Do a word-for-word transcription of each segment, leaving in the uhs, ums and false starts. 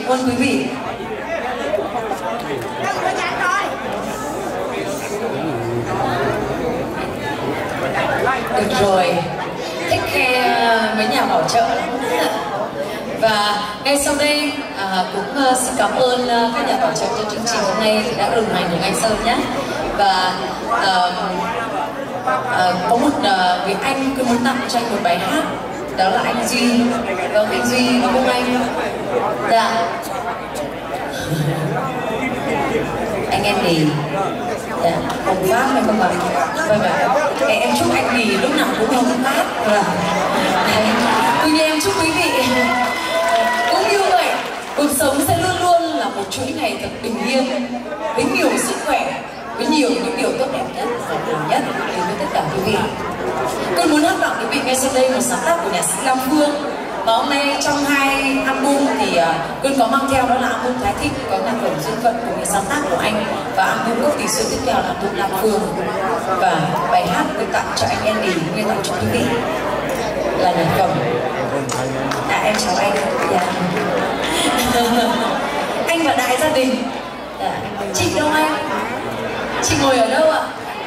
Cảm ơn quý vị. Được rồi, thích khe mấy nhà bảo trợ lắm. Và ngay sau đây à, cũng uh, xin cảm ơn uh, các nhà bảo trợ cho chương trình hôm nay đã đồng hành cùng anh Sơn nhé. Và uh, uh, có một uh, vị anh cứ muốn tặng cho anh một bài hát, đó là anh Duy. Vâng, anh Duy, cảm ơn anh. Dạ. Anh em thì dạ, không phát hay không bằng. Vâng ạ. Em, em chúc anh thì lúc nào cũng không phát. Vâng. Tuy nhiên em chúc quý vị cũng như vậy, cuộc sống sẽ luôn luôn là một chuỗi ngày thật bình yên, với nhiều sức khỏe, với nhiều những điều tốt đẹp nhất và nhiều nhất đến với tất cả quý vị. Tôi muốn hát tặng quý vị ngay sau đây một sáng tác của nhạc sĩ Lam Phương. Và hôm nay trong hai album thì uh, Cơn có mang theo đó là album Thái Thích, có nhạc phẩm Duyên Phận cùng những sáng tác của anh, và album Gốc Tỷ Xuân tiếp theo là album Lam Phương. Và bài hát tôi tặng cho anh Andy, tôi tặng cho quý vị là nhạc phẩm. À, em chào anh. Dạ. Anh và đại gia đình. Dạ. Chị đâu anh? Chị ngồi ở đâu ạ?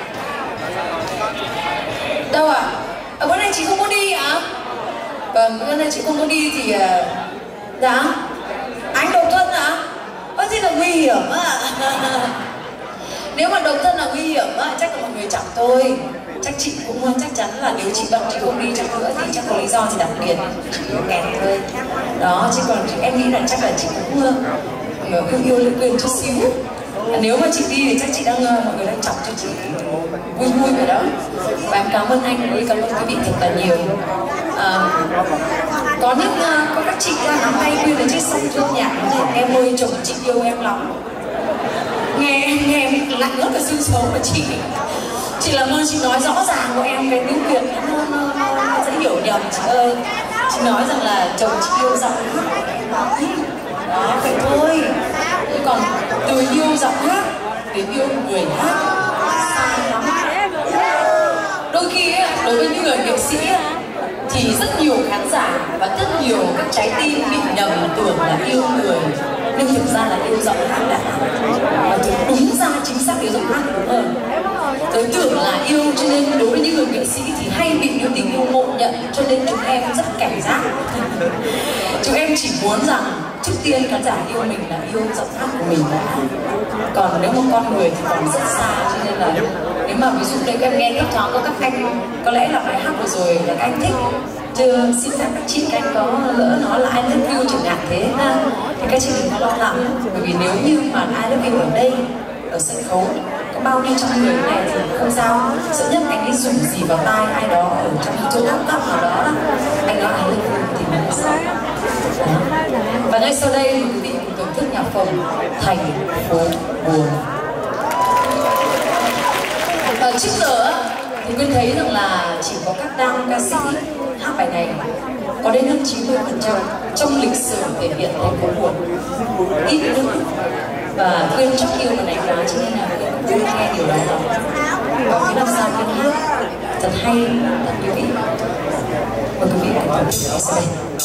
Đâu ạ? À, bữa nay chị không có đi ạ? À? Vâng, bữa nay chị không có đi thì... Uh... Dạ? Anh độc thân ạ? À? Ơ thì là nguy hiểm ạ. Nếu mà độc thân là nguy hiểm á, chắc là mọi người chọc tôi. Chắc chị cũng chắc chắn là nếu chị bận chị không đi chắc nữa thì chắc có lý do gì đặc biệt, chị nghẹn thôi. Đó, chứ còn em nghĩ là chắc là chị cũng uh, yêu yêu lưỡi quyền chút xíu. Nếu mà chị đi thì chắc chị đang uh, mọi người đang chọc cho chị vui vui rồi đó. Và em cảm ơn anh, với cảm ơn quý vị thật là nhiều. Uh, có những uh, có các chị uh, nắm tay quyên ở trên sông Thương Nhạc, em ơi chồng chị yêu em lắm. Nghe nghe em lạnh ngất cả xương sống của chị. Chị làm ơn chị nói rõ ràng của em cái tiếng Việt nó, nó, nó dễ hiểu nhầm chị ơi. Chị nói rằng là chồng chị yêu giọng hát. Đó, vậy thôi. Chứ còn từ yêu giọng hát đến yêu người hát xa lắm. Đôi khi ấy, đối với những người nghệ sĩ ấy, thì rất nhiều khán giả và rất nhiều các trái tim bị nhầm tưởng là yêu người, nhưng thực ra là yêu giọng hát đã. Và đúng ra chính xác yêu giọng hát đúng hơn. Tôi tưởng là yêu, cho nên đối với những người nghệ sĩ thì hay bị những tình yêu ngộ nhận, cho nên chúng em rất cảnh giác. Chúng em chỉ muốn rằng trước tiên khán giả yêu mình là yêu giọng hát của mình đã. Còn nếu một con người thì còn rất xa, cho nên là nếu mà ví dụ đây em nghe thấp thoáng có các anh, có lẽ là bài hát vừa rồi là các anh thích, chưa xin phép các chị các anh có lỡ nó là I love you chẳng hạn thế ha, thì các chị đừng có lo lắng, bởi vì nếu như mà I love you ở đây ở sân khấu có bao nhiêu trăm người này thì không sao, sợ nhất anh ấy dùng gì vào tai ai đó ở trong chỗ tóc tóc nào đó, anh nói I love you thì mình sao. Và ngay sau đây quý vị cùng thưởng thức nhạc phẩm Thành Phố Buồn. Và trước giờ thì Quyên thấy rằng là chỉ có các nam ca sĩ hát bài này, có đến hơn chín mươi phần trăm trong lịch sử thể hiện Thành Phố Buồn, ít nữa. Và Quyên chắc yêu bài này quá, cho nên là Quyên nghe điều đó lắm. Và cái làm sao Quyên hát thật hay, thật quý vị. Mời quý vị cùng thưởng thức sau đây.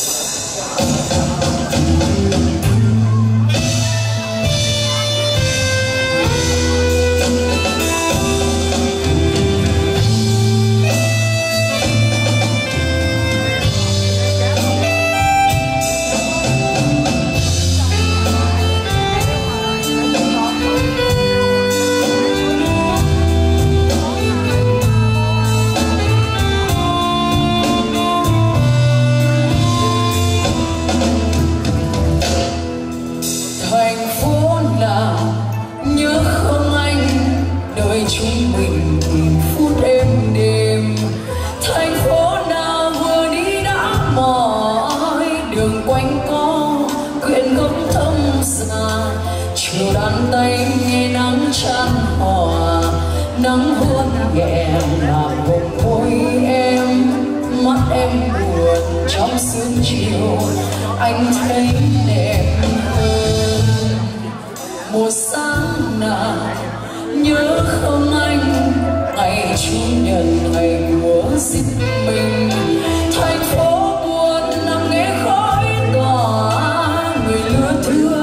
Chúng mình tìm phút êm đềm, thành phố nào vừa đi đã mỏi, đường quanh co quyện gốc thâm xa, chiều đàn tay nghe nắng chan hòa, nắng hôn nhẹ làm hồng môi em, mắt em buồn trong sương chiều, anh thấy đẹp hơn một sáng nào. Nhớ không anh, ngày Chủ nhật ngày của riêng mình, thành phố buồn nằm nghe khói tỏa, người lứa thương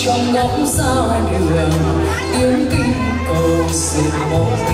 trong góc xa đường tiếng kinh cầu dệt mộng.